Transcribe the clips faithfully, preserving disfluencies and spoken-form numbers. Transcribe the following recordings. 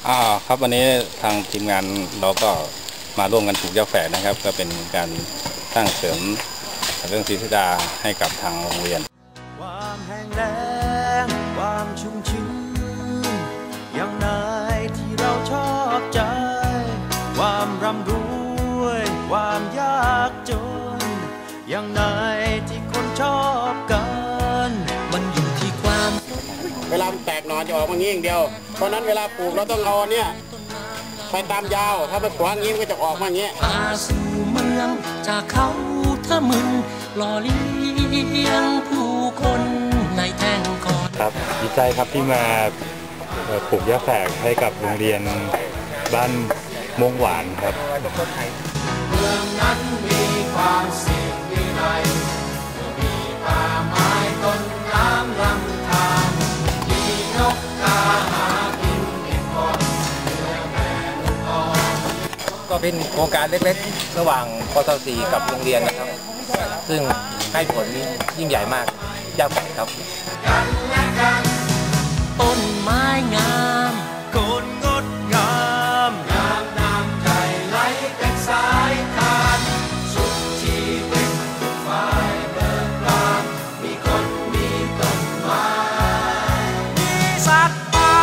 อ่าครับวันนี้ทางทีมงานเราก็มาร่วมกันปลูกหญ้าแฝกนะครับก็เป็นการสร้างเสริมเรื่องศรีสุดาให้กับทางโรงเรียนความแห้งแล้งความชุ่มชื้นอย่างไหนที่เราชอบใจความร่ำรวยความยากจนอย่างไหนที่คนชอบกันมันอยู่ที่ความเวลามันแตกหน่อจะออกมางี้อย่างเดียวเพราะนั้นเวลาปลูกเราต้องเอาเนี่ยไปตามยาวถ้ามันขวางงี้มันก็จะออกมาอย่างเงี้ยพาสู่เมืองจากเขาถ้ามึนหล่อเลี้ยงผู้คนในแท่งก่อนครับดีใจครับที่มาปลูกหญ้าแฝกให้กับโรงเรียนบ้านม่วงหวานครับเมืองนั้นมีความสิทธิ์วินัยมีป่าไม้ต้นน้ำลำธารมีนกกาหากินเห็ดก่อนเมื่อแม่ลูกอ่อนก็เป็นโครงการเล็กๆระหว่างปตสีกับโรงเรียนนะครับซึ่งให้ผลยิ่งใหญ่มากยากแฝกครับกันและกันต้นไม้งามโกนงดงามงามน้ำใจไหลเป็นสายทานสุขชีวิตฝ่ายเบิกบานมีคนมีต้นไม้มีสัตว์ป่า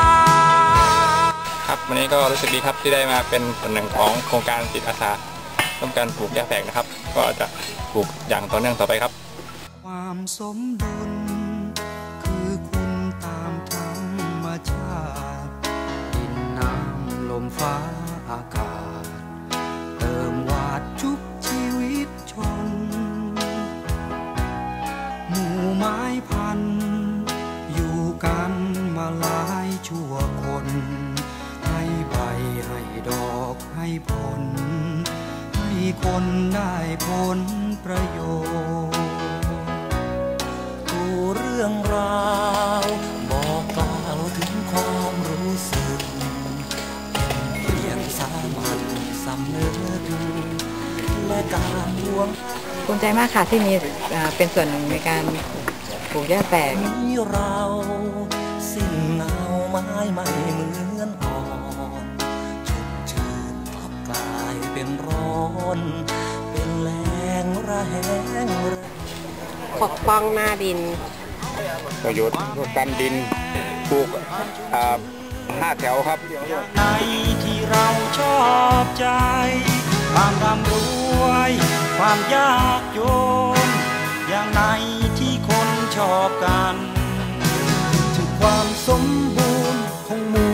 ครับวันนี้ก็รู้สึกดีครับที่ได้มาเป็นส่วนหนึ่งของโครงการจิตอาสาร่วมกันปลูกหญ้าแฝกนะครับก็จะปลูกอย่างต่อเนื่องต่อไปครับความสมดุลคือคุณตามธรรมชาติดินน้ำลมฟ้าอากาศเติมวาดชุบชีวิตชนหมู่ไม้พันอยู่กันมาหลายชั่วคนให้ใบให้ดอกให้ผลให้คนได้ผลประโยชน์ตัวเรื่องราวบอกกล่าวถึงความรู้สึกเพียงสามัญสำนึกและการห่วงภูมิใจมากค่ะที่มีเป็นส่วนหนึ่งในการปลูกหญ้าแฝกมีเราสิ้นเงาไม้ไม่เหมือนอ่อนชุ่มชื่นพับกลายเป็นร้อนเป็นแรงระแหงปกป้องหน้าดินประโยชน์กันดินปลูกห้าแถวครับในที่เราชอบใจความร่ำรวยความยากจนอย่างไหนที่คนชอบกันถึงความสมบูรณ์ของหมู่